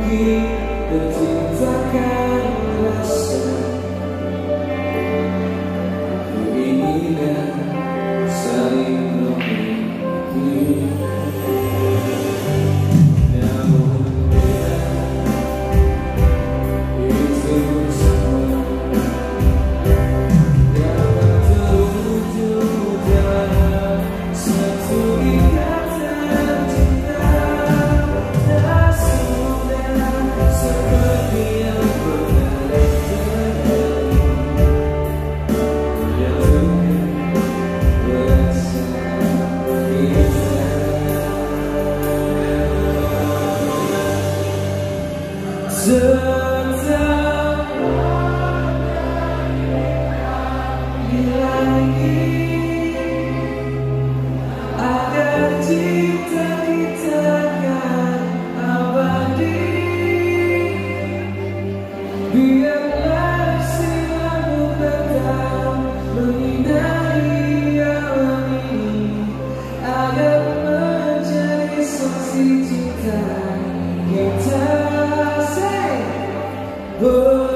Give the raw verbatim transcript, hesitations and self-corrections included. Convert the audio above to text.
lagi menciptakan rasa keinginan saling memiliki. Namun itu semua dapat terwujud dalam satu ikatan cinta. Tak semudah seperti yang pernah terjadi. Yang berasa tetap lagi agar cinta kita kan abadi. Biarlah silamu tetap menyinari alam ini agar menjadi saksi cinta kita. Say,